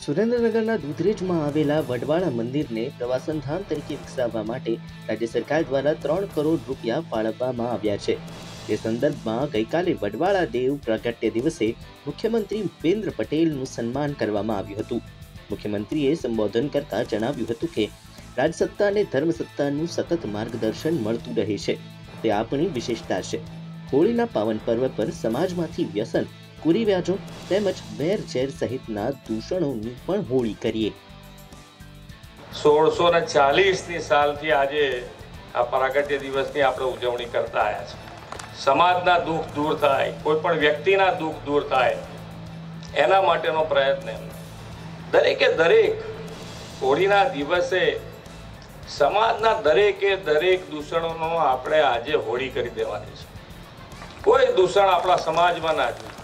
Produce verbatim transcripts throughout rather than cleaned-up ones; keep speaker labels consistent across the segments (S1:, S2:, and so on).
S1: સુરેન્દ્રનગરના દૂધરેજમાં આવેલા વડવાળા મંદિરને પ્રવાસન ધામ તરીકે વિકસાવવા માટે રાજ્ય સરકાર દ્વારા ત્રણ કરોડ રૂપિયા ફાળવવામાં આવ્યા છે। તે સંદર્ભમાં ગઈકાલે વડવાળા દેવ પ્રાગટ્ય દિવસે મુખ્યમંત્રી ભૂપેન્દ્ર પટેલનું સન્માન કરવામાં આવ્યું હતું। મુખ્યમંત્રીએ સંબોધન કરતા જણાવ્યું હતું કે રાજસત્તા અને ધર્મસત્તાનું સતત માર્ગદર્શન મળતું રહે છે, તે આપણી વિશેષતા છે। હોળીના પાવન પર્વ પર સમાજમાંથી વ્યસન, કુરિવાજો તેમજ વેર ઝેર સહિતના દૂષણોની પણ હોળી કરીએ।
S2: સોળસો ને ચાલીસની સાલથી આજે આ પ્રાગટ્ય દિવસની આપણે ઉજવણી કરતા આવ્યા છે। સમાજના દુઃખ દૂર થાય, કોઈ પણ વ્યક્તિના દુઃખ દૂર થાય, એના માટેનો પ્રયત્ન એમ દરેકે દરેક હોળીના દિવસે સમાજના દરેકે દરેક દૂષણોનો આપણે આજે હોળી કરી દેવાની છે। કોઈ દૂષણ આપણા સમાજમાં ના જોઈએ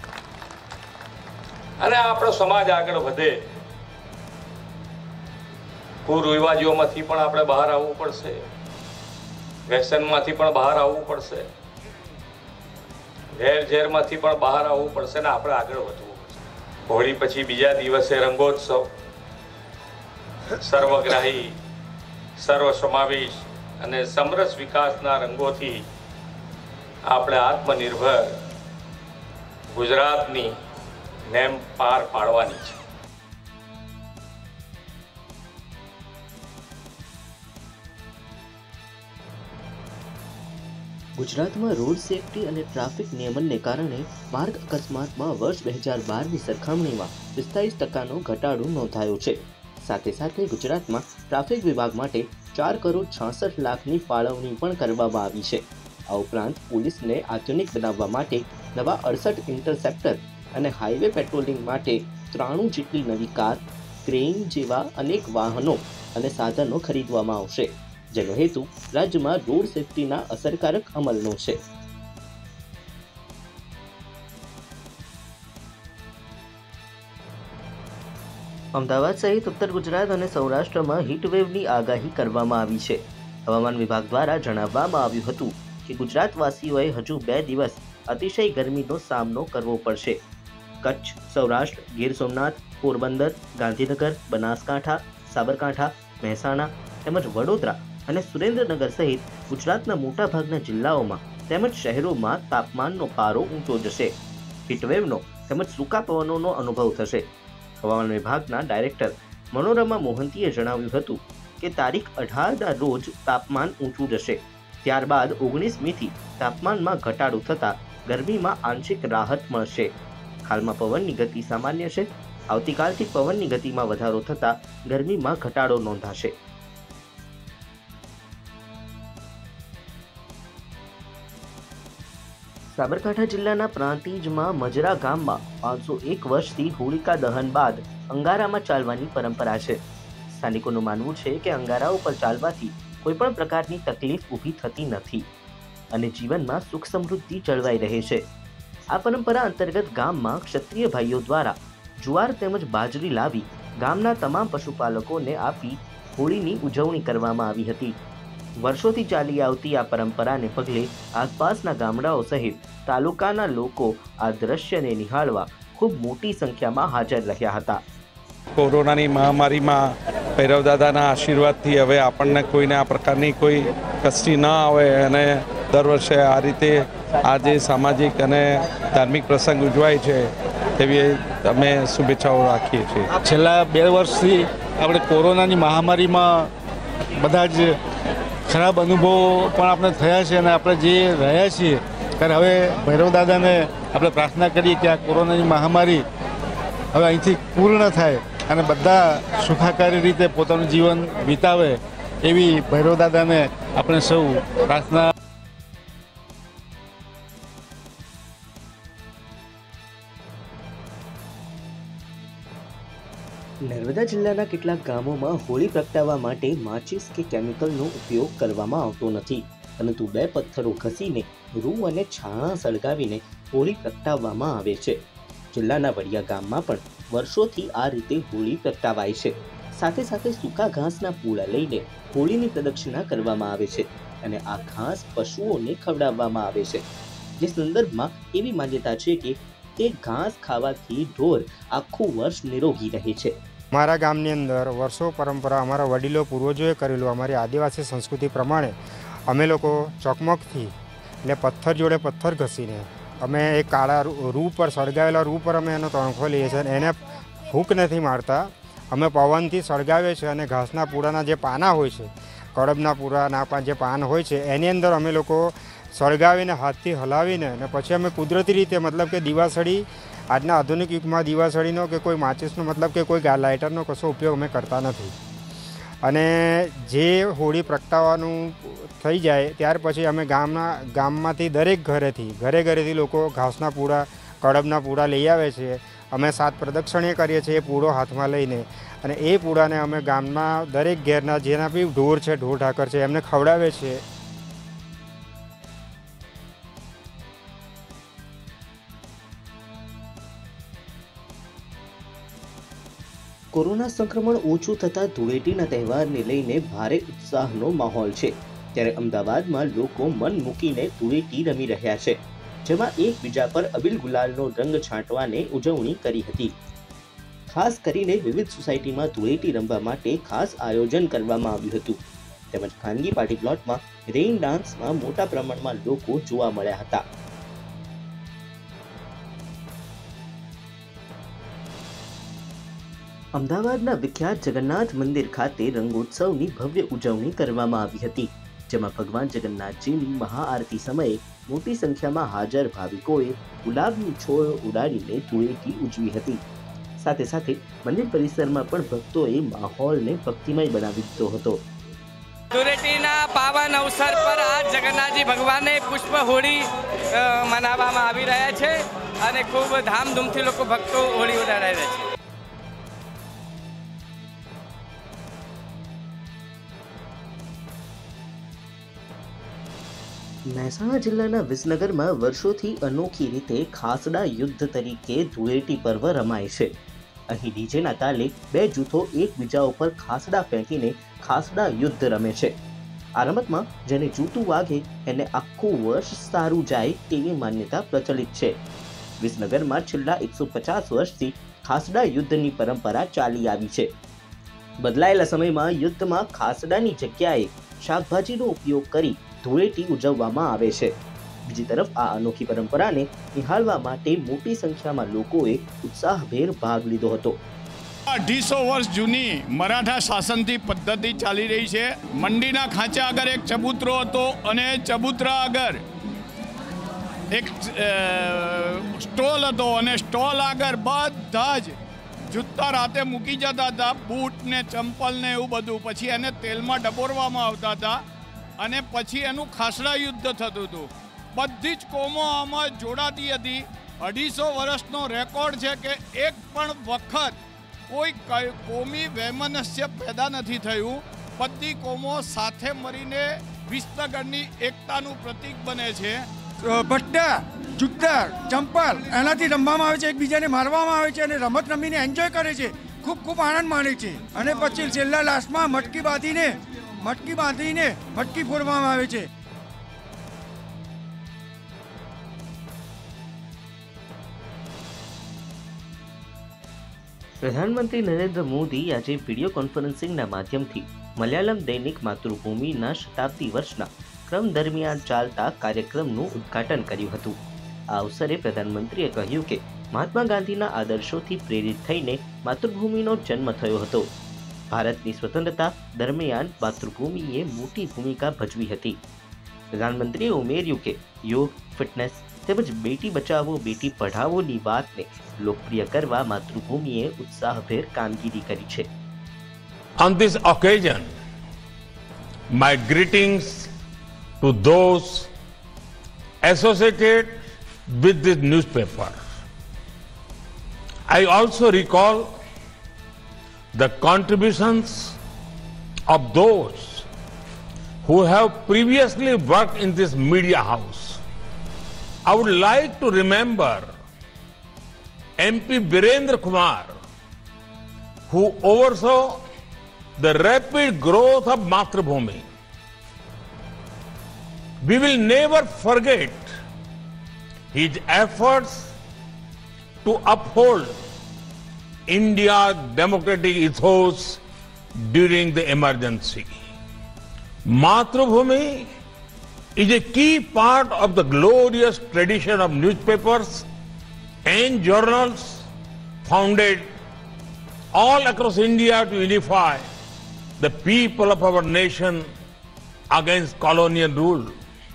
S2: અને આપણો સમાજ આગળ વધે। કુરિવાજોમાંથી પણ આપણે બહાર આવવું પડશે, વ્યસનમાંથી પણ બહાર આવવું પડશે, વેર ઝેરમાંથી પણ બહાર આવવું પડશે ને આપણે આગળ વધવું પડશે। હોળી પછી બીજા દિવસે રંગોત્સવ, સર્વગ્રાહી, સર્વસમાવેશ અને સમરસ વિકાસના રંગોથી આપણે આત્મનિર્ભર ગુજરાતની નેમ પાર પાડવાની છે।
S1: ગુજરાતમાં રોડ સેફટી અને ટ્રાફિક નિયમનને કારણે માર્ગ અકસ્માતમાં વર્ષ બે હજાર બારની સરખામણીમાં પિસ્તાલીસ ટકાનો ઘટાડો નોંધાયો છે। સાથે સાથે ગુજરાતમાં ટ્રાફિક વિભાગ માટે ચાર કરોડ છાસઠ લાખની ફાળવણી પણ કરવામાં આવી છે। આ ઉપરાંત પોલીસને આધુનિક બનાવવા માટે નવા અડસઠ ઇન્ટરસેપ્ટર અને હાઈવે પેટ્રોલિંગ માટે ત્રાણું જેટલી નવી કાર, ક્રેન જેવા અનેક વાહનો અને સાધનો ખરીદવામાં આવશે, જેનો હેતુ રાજ્યમાં રોડ સેફટીના અસરકારક અમલનો છે। અમદાવાદ સહિત ઉત્તર ગુજરાત અને સૌરાષ્ટ્રમાં હીટવેવની આગાહી કરવામાં આવી છે। હવામાન વિભાગ દ્વારા જણાવવામાં આવ્યું હતું કે ગુજરાતવાસીઓએ હજુ બે દિવસ અતિશય ગરમીનો સામનો કરવો પડશે। કચ્છ, સૌરાષ્ટ્ર, ગીર સોમનાથ, પોરબંદર, ગાંધીનગર, બનાસકાંઠા, સાબરકાંઠા, મહેસાણા તેમજ વડોદરા અને સુરેન્દ્રનગર સહિત ગુજરાતના મોટાભાગના જિલ્લાઓમાં તેમજ શહેરોમાં તાપમાનનો પારો ઊંચો જશે। હીટવેવનો તેમજ સૂકા પવનોનો અનુભવ થશે। હવામાન વિભાગના ડાયરેક્ટર મનોરમા મોહંતીએ જણાવ્યું હતું કે તારીખ અઢારના રોજ તાપમાન ઊંચું જશે, ત્યારબાદ ઓગણીસમીથી તાપમાનમાં ઘટાડો થતાં ગરમીમાં આંશિક રાહત મળશે। હાલમાં પવનની ગતિ સામાન્ય છે, આવતીકાલથી પવનની ગતિમાં વધારો થતાં ગરમીમાં ઘટાડો નોંધાશે। સાબરકાંઠા જિલ્લાના પ્રાંતિજમાં મજરા ગામમાં પાંચસો એક વર્ષથી હોલિકા દહન બાદ અંગારામાં ચાલવાની પરંપરા છે। સ્થાનિકોનું માનવું છે કે અંગારા ઉપર ચાલવાથી કોઈપણ પ્રકારની તકલીફ ઊભી થતી નથી અને જીવનમાં સુખ સમૃદ્ધિ જળવાઈ રહે છે। આ પરંપરા અંતર્ગત ગામમાં ક્ષત્રિય ભાઈઓ દ્વારા જુવાર તેમજ બાજરી લાવી ગામના તમામ પશુપાલકોને આપી હોળીની ઉજવણી કરવામાં આવી હતી। વર્ષોથી ચાલી આવતી આ પરંપરાને પગલે આસપાસના ગામડાઓ સહિત તાલુકાના લોકો આ દ્રશ્યને નિહાળવા ખૂબ મોટી સંખ્યામાં હાજર રહ્યા હતા।
S3: કોરોનાની મહામારીમાં ભૈરવ દાદાના આશીર્વાદથી હવે આપણને કોઈને આ પ્રકારની કોઈ કષ્ટી ન આવે અને દર વર્ષે આ રીતે આ જે સામાજિક અને ધાર્મિક પ્રસંગ ઉજવાય છે તેવી અમે શુભેચ્છાઓ રાખીએ છીએ।
S4: છેલ્લા બે વર્ષથી આપણે કોરોનાની મહામારીમાં બધા જ ખરાબ અનુભવો પણ આપણે થયા છે અને આપણે જે રહ્યા છીએ ત્યારે હવે ભૈરવ દાદાને આપણે પ્રાર્થના કરીએ કે આ કોરોનાની મહામારી હવે અહીંથી પૂર્ણ થાય અને બધા સુખાકારી રીતે પોતાનું જીવન વિતાવે એવી ભૈરવ દાદાને આપણે સૌ પ્રાર્થના।
S1: નર્મદા જિલ્લાના કેટલાક ગામોમાં હોળી પ્રગટાવવા માટે માચિસ કે કેમિકલનો ઉપયોગ કરવામાં આવતો નથી, પરંતુ બે પથ્થરો ઘસીને રૂ અને છાણા સળગાવીને હોળી પ્રગટાવવામાં આવે છે। જિલ્લાના વડિયા ગામમાં પણ વર્ષોથી આ રીતે હોળી પ્રગટાવાય છે। સાથે સાથે સૂકા ઘાસના પૂળા લઈને હોળીની પ્રદક્ષિણા કરવામાં આવે છે અને આ ઘાસ પશુઓને ખવડાવવામાં આવે છે। જે સંદર્ભમાં એવી માન્યતા છે કે કે ઘાસ ખાવાથી ઢોર આખું વર્ષ નિરોગી રહે છે।
S5: અમારા ગામની અંદર વર્ષો પરંપરા અમારા વડીલો પૂર્વજોએ કરેલું અમારી આદિવાસી સંસ્કૃતિ પ્રમાણે અમે લોકો ચોકમકથી એટલે પથ્થર જોડે પથ્થર ઘસીને અમે એક કાળા રૂ પર સળગાવેલા રૂ પર અમે એનો તણખો લઈએ છીએ અને એને ફૂંક નથી મારતા, અમે પવનથી સળગાવીએ છીએ અને ઘાસના પૂરાના જે પાના હોય છે, કડબના પૂરાના જે પાન હોય છે એની અંદર અમે લોકો સળગાવીને હાથથી હલાવીને અને પછી અમે કુદરતી રીતે મતલબ કે દિવાસળી આજના આધુનિક યુગમાં દિવાસળીનો કે કોઈ માચિસનો મતલબ કે કોઈ લાઇટરનો કશો ઉપયોગ અમે કરતા નથી। અને જે હોળી પ્રગટાવવાનું થઈ જાય ત્યાર પછી અમે ગામના ગામમાંથી દરેક ઘરેથી ઘરે ઘરેથી લોકો ઘાસના પૂરા કડબના પૂરા લઈ આવે છે। અમે સાત પ્રદક્ષિણે કરીએ છીએ એ પૂરો હાથમાં લઈને અને એ પૂરાને અમે ગામમાં દરેક ઘેરના જેના બી ઢોર છે ઢોર ઢાકર છે એમને ખવડાવે છે।
S1: કોરોના સંક્રમણ ઓછું થતા ધૂળેટીના તહેવારને લઈને ભારે ઉત્સાહનો માહોલ છે, ત્યારે અમદાવાદમાં લોકો મન મૂકીને ધૂળેટી રમી રહ્યા છે, જેમાં એકબીજા પર અબીલ ગુલાલનો રંગ છાંટવાને ઉજવણી કરી હતી। ખાસ કરીને વિવિધ સોસાયટીમાં ધૂળેટી રમવા માટે ખાસ આયોજન કરવામાં આવ્યું હતું, તેમજ ખાનગી પાર્ટી પ્લોટમાં રેઇન ડાન્સમાં મોટા પ્રમાણમાં લોકો જોવા મળ્યા હતા। અમદાવાદના વિખ્યાત જગન્નાથ મંદિર ખાતે રંગોત્સવની ભવ્ય ઉજવણી કરવામાં આવી હતી, જેમાં ભગવાન જગન્નાથજીની મહાઆરતી સમયે મોટી સંખ્યામાં હાજર ભાવિકોએ ગુલાબની છોડ ઉડાડીને ધૂળેટી ઉજવી હતી। સાથે સાથે મંદિર પરિસરમાં પણ ભક્તોએ માહોલને ભક્તિમય બનાવી દીધો હતો।
S6: ધૂળેટીના પાવન અવસર પર આજ જગન્નાથજી ભગવાનને પુષ્પ હોળી મનાવવામાં આવી રહ્યા છે અને ખૂબ ધામધૂમથી લોકો ભક્તો હોળી ઉડાડી રહ્યા છે।
S1: મહેસાણા જિલ્લાના વિસનગરમાં વર્ષોથી અનોખી રીતે ખાસડા યુદ્ધ તરીકે ધૂળેટી પર્વ રમાય છે। અહીં ડીજેના તાલે બે જૂથો એકબીજા ઉપર ખાસડા ફેંકીને ખાસડા યુદ્ધ રમે છે। આ રમતમાં જેને જૂતું વાગે એને આખું વર્ષ સારું જાય તેવી માન્યતા પ્રચલિત છે। વિસનગરમાં છેલ્લા એકસો પચાસ વર્ષથી ખાસડા યુદ્ધની પરંપરા ચાલી આવી છે। બદલાયેલા સમયમાં યુદ્ધમાં ખાસડાની જગ્યાએ શાકભાજીનો ઉપયોગ કરી ધૂળેટી ઉજવવામાં આવે છે। બીજી તરફ આ અનોખી પરંપરાને નિહાળવા માટે મોટી સંખ્યામાં લોકોએ ઉત્સાહભેર ભાગ લીધો હતો।
S7: અઢીસો વર્ષ જૂની મરાઠા શાસનથી પદ્ધતિ ચાલી રહી છે। મંડીના ખાંચા આગળ એક ચબૂતરો હતો અને ચબૂતરા આગળ એક સ્ટોલ હતો અને સ્ટોલ આગળ બધા જ જૂતા રાતે મૂકી જતા હતા, બૂટ ને ચંપલ ને એવું બધું, પછી એને તેલમાં ડબોરવામાં આવતા હતા અને પછી એનું ખાસડા યુદ્ધ થતું હતું। બધી જ કોમો આમાં જોડાતી હતી। અઢીસો વર્ષનો રેકોર્ડ છે કે એક પણ વખત કોઈ કોમી વૈમનસ્ય પેદા નથી થયું। બધી કોમો સાથે મળીને વિસનગરની એકતાનું પ્રતીક બને છે।
S8: બટ્ટા જૂતા ચંપલ એનાથી રમવામાં આવે છે, એકબીજાને મારવામાં આવે છે અને રમત રમીને એન્જોય કરે છે, ખૂબ ખૂબ આનંદ માણે છે। અને પછી છેલ્લા લાસ્ટમાં મટકી બાંધીને મટકી બાંધીને મટકી ફોડવામાં આવે છે।
S1: પ્રધાનમંત્રી નરેન્દ્ર મોદી આજે વિડીયો કોન્ફરન્સિંગના માધ્યમથી મલયાલમ દૈનિક માતૃભૂમિના શતાબ્દી વર્ષના ક્રમ દરમિયાન ચાલતા કાર્યક્રમનું ઉદ્ઘાટન કર્યું હતું। આ અવસરે પ્રધાનમંત્રીએ કહ્યું કે મહાત્મા ગાંધીના આદર્શોથી પ્રેરિત થઈને માતૃભૂમિનો જન્મ થયો હતો। ભારતની સ્વતંત્રતા દરમિયાન માતૃભૂમિએ મોટી ભૂમિકા ભજવી હતી। પ્રધાનમંત્રીએ ઉમેર્યું કે યોગ, ફિટનેસ તેમજ બેટી બચાવો બેટી પઢાવોની વાતને લોકપ્રિય કરવા માતૃભૂમિએ ઉત્સાહભેર કામગીરી કરી છે।
S9: On this occasion, my greetings to those associated with this newspaper. I also recall the contributions of those who have previously worked in this media house. I would like to remember M P Birendra Kumar, who oversaw the rapid growth of Mathrubhumi. We will never forget his efforts to uphold India's democratic ethos during the emergency. Mathrubhumi is a key part of the glorious tradition of newspapers and journals founded all across India to unify the people of our nation against colonial rule.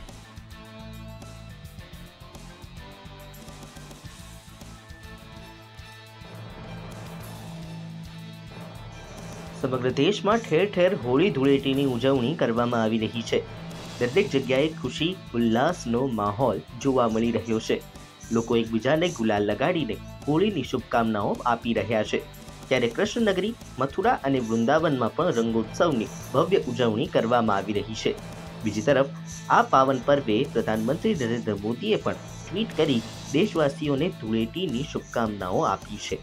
S1: સમગ્ર દેશમાં ઠેર ઠેર હોળી ધૂળેટીની ઉજવણી કરવામાં આવી રહી છે. દરેક જગ્યાએ ખુશી ઉલ્લાસનો માહોલ જોવા મળી રહ્યો છે. લોકો એકબીજાને ગુલાલ લગાડીને હોળીની શુભકામનાઓ આપી રહ્યા છે. ત્યારે કૃષ્ણનગરી, મથુરા અને વૃંદાવનમાં પણ રંગોત્સવની ભવ્ય ઉજવણી કરવામાં આવી રહી છે. બીજી તરફ આ પાવન પર્વે પ્રધાનમંત્રી નરેન્દ્ર મોદીએ પણ ટ્વીટ કરી દેશવાસીઓને ધૂળેટીની શુભકામનાઓ આપી છે.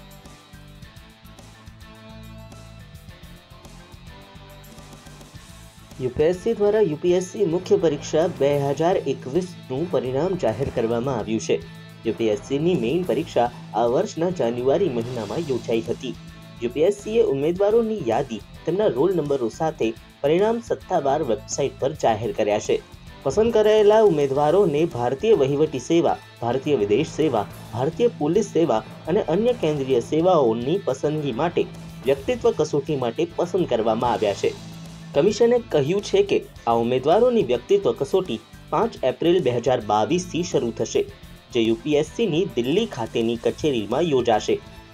S1: યુપીએસસી દ્વારા યુપીએસસી મુખ્ય પરીક્ષા બે હજાર એકવીસનું પરિણામ જાહેર કરવામાં આવ્યું છે. યુપીએસસીની મેઇન પરીક્ષા આ વર્ષના જાન્યુઆરી મહિનામાં યોજાઈ હતી. યુપીએસસીએ ઉમેદવારોની યાદી તેમના રોલ નંબરો સાથે પરિણામ સત્તાવાર વેબસાઇટ પર જાહેર કર્યા છે. પસંદ કરાયેલા ઉમેદવારોને ભારતીય વહીવટી સેવા, ભારતીય વિદેશ સેવા, ભારતીય પોલીસ સેવા અને અન્ય કેન્દ્રીય સેવાઓની પસંદગી માટે વ્યક્તિત્વ કસોટી માટે પસંદ કરવામાં આવ્યા છે. કમિશને કહ્યું છે કે આ ઉમેદવારોની વ્યક્તિત્વ કસોટી પાંચ એપ્રિલ બે હજાર બાવીસથી શરૂ થશે, જે યુપીએસસીની દિલ્હી ખાતેની કચેરીમાં યોજાશે.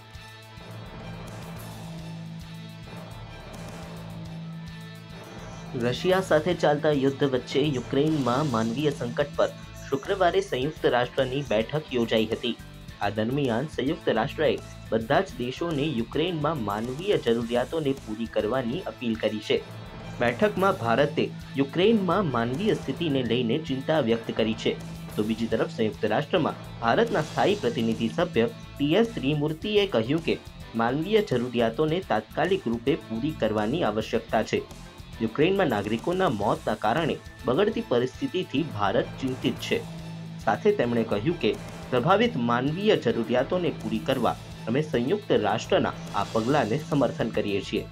S1: રશિયા સાથે ચાલતા યુદ્ધ વચ્ચે યુક્રેનમાં માનવીય સંકટ પર શુક્રવારે સંયુક્ત રાષ્ટ્રની બેઠક યોજાઈ હતી. આ દરમિયાન સંયુક્ત રાષ્ટ્રએ બધા જ દેશોને યુક્રેનમાં માનવીય જરૂરિયાતોને પૂરી કરવાની અપીલ કરી છે. બેઠકમાં ભારતે યુક્રેનમાં માનવીય સ્થિતિને લઈને ચિંતા વ્યક્ત કરી છે. તો બીજી તરફ સંયુક્ત રાષ્ટ્રમાં ભારતના સ્થાયી પ્રતિનિધિ સભ્ય ટી એસ ત્રિમૂર્તિએ કહ્યું કે માનવીય જરૂરિયાતોને તાત્કાલિક રૂપે પૂરી કરવાની આવશ્યકતા છે. યુક્રેનમાં નાગરિકોના મોતના કારણે બગડતી પરિસ્થિતિથી ભારત ચિંતિત છે. સાથે તેમણે કહ્યું કે પ્રભાવિત માનવીય જરૂરિયાતોને પૂરી કરવા અમે સંયુક્ત રાષ્ટ્રના આ પગલાંને સમર્થન કરીએ છીએ.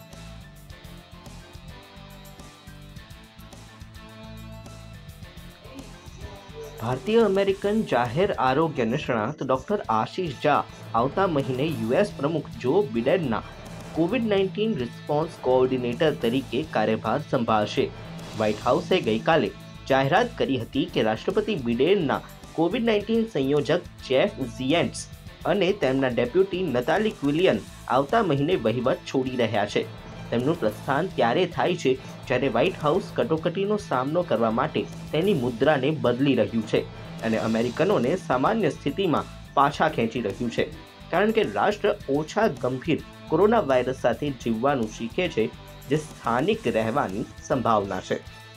S1: ભારતીય અમેરિકન જાહેર આરોગ્ય નિષ્ણાત ડોક્ટર આશીષ ઝા આવતા મહિને યુએસ પ્રમુખ જો બિડેનના કોવિડ નાઇન્ટીન રિસ્પોન્સ કોઓર્ડિનેટર તરીકે કાર્યભાર સંભાળશે. વ્હાઇટ હાઉસે ગઈકાલે જાહેરાત કરી હતી કે રાષ્ટ્રપતિ બિડેનના કોવિડ નાઇન્ટીન સંયોજક જેફ ઝિએન્ટ્સ અને તેમના ડેપ્યુટી નતાલી ક્વિલિયન આવતા મહિને વહીવટ છોડી રહ્યા છે. તેમનું પ્રસ્થાન ત્યારે થાય છે જ્યારે વ્હાઇટ હાઉસ કટોકટીનો સામનો કરવા માટે તેની મુદ્રાને બદલી રહ્યું છે અને અમેરિકનોને સામાન્ય સ્થિતિમાં પાછા ખેંચી રહ્યું છે, કારણ કે રાષ્ટ્ર ઓછા ગંભીર કોરોના વાયરસ સાથે જીવવાનું શીખે છે, જે સ્થાનિક રહેવાની સંભાવના છે.